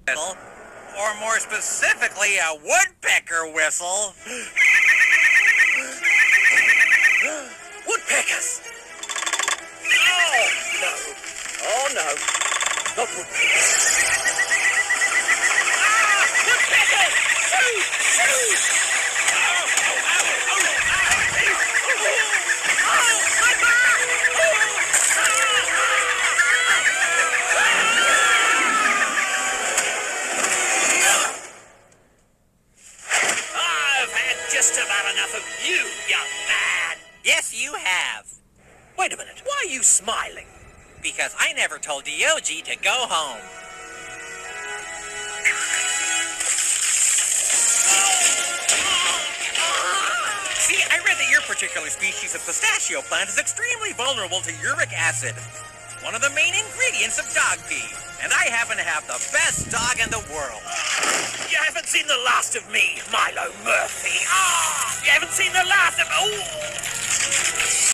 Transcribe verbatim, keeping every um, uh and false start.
whistle, or more specifically, a woodpecker whistle. Woodpeckers! Oh, no. Oh, no. Not woodpeckers. Ah! Woodpeckers! Shoot! Shoot! Oh, oh, oh, oh, oh, oh, my back! I've had just about enough of you, young man. Yes, you have. Wait a minute. Why are you smiling? Because I never told Diogi to go home. See, I read that your particular species of pistachio plant is extremely vulnerable to uric acid, one of the main ingredients of dog pee. And I happen to have the best dog in the world. You haven't seen the last of me, Milo Murphy. Ah! You haven't seen the last of... Oh!